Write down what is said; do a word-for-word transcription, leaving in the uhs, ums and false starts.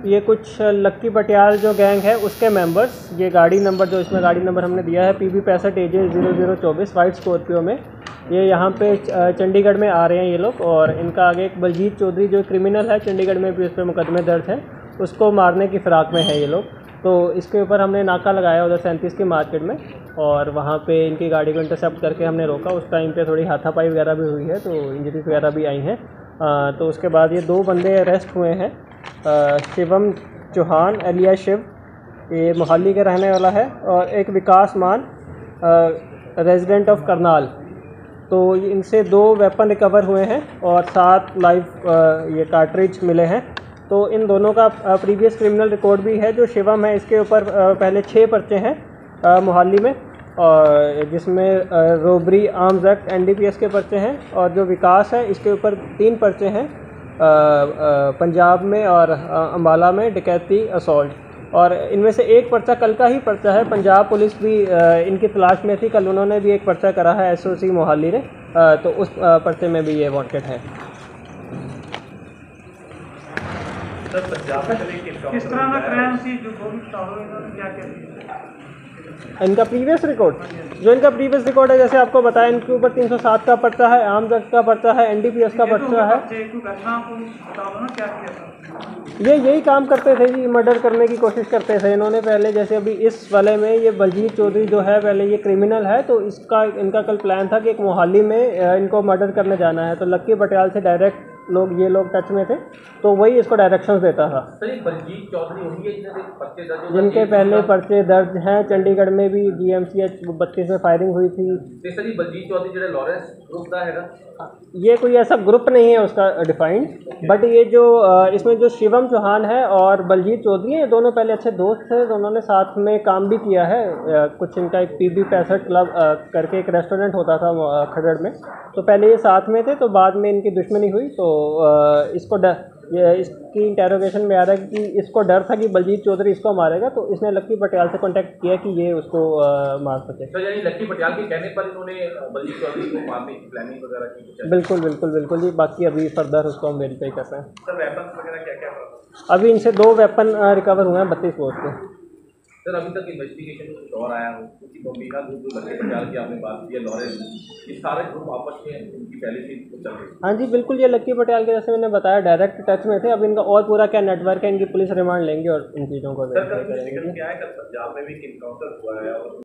ये कुछ लक्की पटियाल जो गैंग है उसके मेंबर्स, ये गाड़ी नंबर जो इसमें गाड़ी नंबर हमने दिया है पी बी पैंसठ ए जे ज़ीरो ज़ीरो चौबीस वाइट स्कॉर्पियो में, ये यहाँ पे चंडीगढ़ में आ रहे हैं ये लोग। और इनका आगे एक बलजीत चौधरी जो क्रिमिनल है, चंडीगढ़ में भी उस पर मुकदमे दर्ज है, उसको मारने की फ़िराक में है ये लोग। तो इसके ऊपर हमने नाका लगाया उधर सैंतीस की मार्केट में, और वहाँ पे इनकी गाड़ी को इंटरसेप्ट करके हमने रोका। उस टाइम पे थोड़ी हाथापाई वगैरह भी हुई है, तो इंजरीज वगैरह भी आई हैं। तो उसके बाद ये दो बंदे अरेस्ट हुए हैं। आ, शिवम चौहान एलिया शिव, ये मोहाली का रहने वाला है, और एक विकास मान रेजिडेंट ऑफ करनाल। तो इनसे दो वेपन रिकवर हुए हैं और सात लाइव ये कार्ट्रिज मिले हैं। तो इन दोनों का प्रीवियस क्रिमिनल रिकॉर्ड भी है। जो शिवम है इसके ऊपर पहले छः पर्चे हैं मोहाली में, और जिसमें robbery arms act N D P S के पर्चे हैं। और जो विकास है इसके ऊपर तीन पर्चे हैं पंजाब में और अम्बाला में डकैती असॉल्ट। और इनमें से एक पर्चा कल का ही पर्चा है, पंजाब पुलिस भी इनकी तलाश में थी, कल उन्होंने भी एक पर्चा करा है एस ओ सी मोहाली ने, तो उस पर्चे में भी ये वांटेड है। किस तरह का क्राइम थी जो क्या क्या इनका प्रीवियस रिकॉर्ड, जो इनका प्रीवियस रिकॉर्ड है, जैसे आपको बताया, इनके ऊपर तीन सौ सात का पर्चा है, आर्म्स एक्ट का पर्चा है, एन डी पी एस का पर्चा है। ये यही काम करते थे जी, मर्डर करने की कोशिश करते थे इन्होंने पहले। जैसे अभी इस वाले में ये बलजीत चौधरी जो है पहले ये क्रिमिनल है, तो इसका इनका कल प्लान था कि एक मोहाली में इनको मर्डर करने जाना है। तो लक्की पटियाल से डायरेक्ट लोग ये लोग टच में थे, तो वही इसको डायरेक्शंस देता था। बलजीत चौधरी होंगे जिनके पहले पर्चे दर्ज हैं, चंडीगढ़ में भी जी एम सी एच बत्तीस में फायरिंग हुई थी। बलजीत चौधरी जो लॉरेंस ग्रुप का है, ये कोई ऐसा ग्रुप नहीं है उसका डिफाइंड, बट ये जो इसमें जो शिवम चौहान है और बलजीत चौधरी हैं, ये दोनों पहले अच्छे दोस्त थे, दोनों ने साथ में काम भी किया है। कुछ इनका एक पी बी पैंसठ क्लब करके एक रेस्टोरेंट होता था खरड़ में, तो पहले ये साथ में थे, तो बाद में इनकी दुश्मनी हुई। तो इसको डर, ये इसकी इंटेरोगेशन में आ रहा है कि इसको डर था कि बलजीत चौधरी इसको मारेगा, तो इसने लक्की पटियाल से कांटेक्ट किया कि ये उसको आ, मार सके। तो यानी लक्की पटियाल के कहने पर इन्होंने बलजीत चौधरी को मारने की प्लानिंग वगैरह की? बिल्कुल बिल्कुल बिल्कुल जी। बाकी अभी फर्दर उसको हम वेरीफाई कर रहे हैं। सर वेपन वगैरह क्या क्या? अभी इनसे दो वेपन रिकवर हुए हैं बत्तीस बोर्ड के। सर अभी तक इन्वेस्टिगेशन में कुछ और आया हो, क्योंकि बम्बीना ग्रुप जो लक्की पटियाल की आपने बात की है, लॉरेंस, ये सारे ग्रुप आपस में उनकी पहले से चल रही है? हाँ जी बिल्कुल, ये लक्की पटियाल के जैसे मैंने बताया डायरेक्ट टच में थे। अब इनका और पूरा क्या नेटवर्क है, इनकी पुलिस रिमांड लेंगे और इन चीज़ों को सर कल पंजाब में भी इनकाउंटर हुआ है और